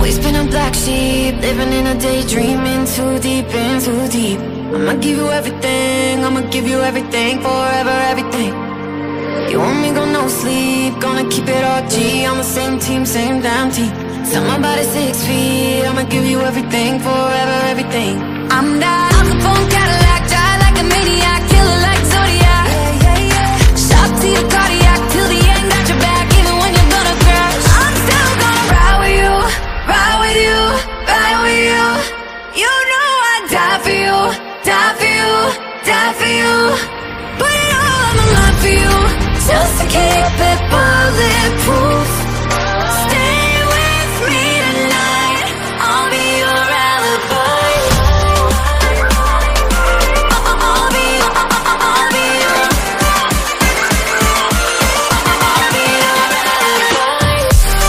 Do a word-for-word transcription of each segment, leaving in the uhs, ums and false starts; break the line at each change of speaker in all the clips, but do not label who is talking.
Always been a black sheep, living in a daydream, in too deep, in too deep. I'ma give you everything, I'ma give you everything, forever everything. You want me, go no sleep, gonna keep it all G. On the same team, same damn team. Tell my body six feet, I'ma give you everything, forever everything. I'm that Al Capone Cadillac, drive like a maniac, killer like Zodiac. Yeah, yeah, yeah. Shot to your cardiac, till the end, got your back, even when you're gonna crash. I'm still gonna ride with you, ride with you, ride with you. You know I'd die for you, die for you, die for you. Put it all on the line for you, just to keep it bulletproof. Stay with me tonight, I'll be your alibi. I'll be, I'll be your, I'll be your alibi.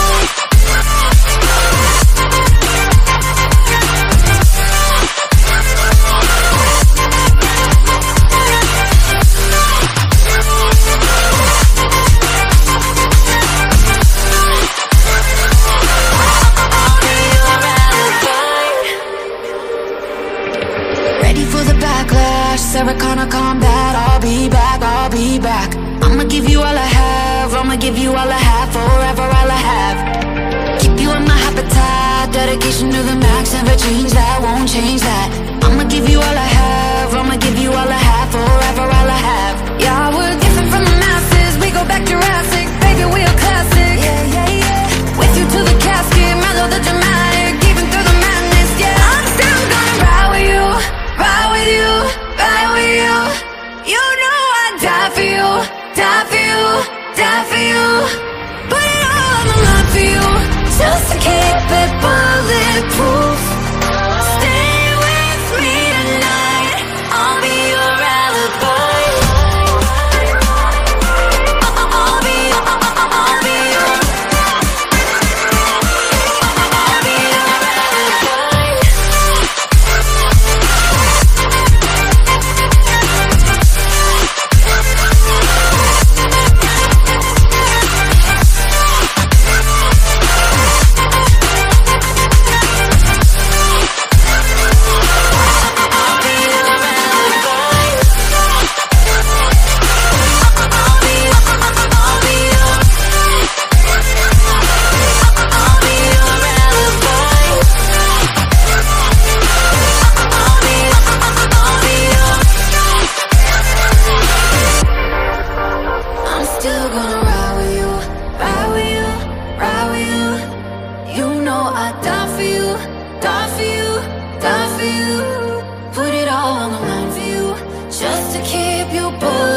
Ready for the backlash, Sarah Connor combat. I'll be back, I'll be back. I'ma give you all I have, I'ma give you all I have, forever all I have. Keep you in my habitat, dedication to the max, never change that, won't change that. I'ma give you all I have, I'ma give you all I have, forever all I have. Yeah, we're different from the masses, we go back Jurassic, baby, we are classic. Yeah, yeah, yeah. With you to the casket, mellow the dramatic, even through the madness, yeah. I'm still gonna ride with you, ride with you, ride with you. You know I'd die for you, die for you, die for you. Put it all on the line for you, just to keep it bulletproof. Stay with me tonight, I'll be your alibi. I'll be, I'll be your, I'll be your alibi. I'm still gonna ride with you, ride with you, ride with you. You know I'd die for you, die for you, die for you. Put it all on the line for you, just to keep you bulletproof.